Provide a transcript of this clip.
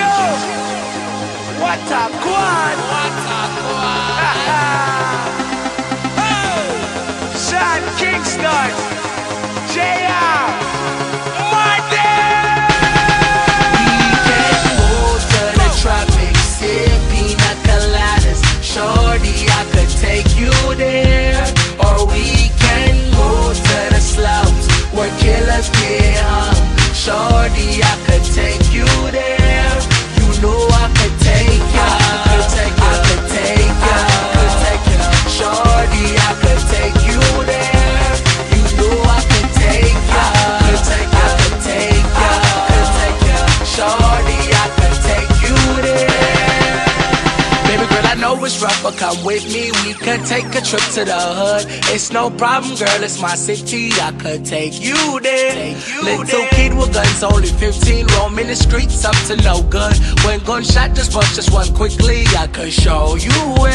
Yo, what a quad. Sean Kingston, JR, Martin. We can go to the tropics, sip pina coladas. Shorty, I could take you there. Or we can go to the slums where killers get hung. Shorty, I could take you there. You know I could take ya. I could take ya. I could take ya. I could take ya. Shorty, I could take you there. You know I could take ya. I could take ya. I could take ya. I could take ya. Shorty, I could take you there. Baby girl, I know it's rough, but come with me. We could take a trip to the hood. It's no problem, girl, it's my city. I could take you there. Little kid with guns, only 15, roaming the streets up to no good. When gunshot just bust just one quickly, I could show you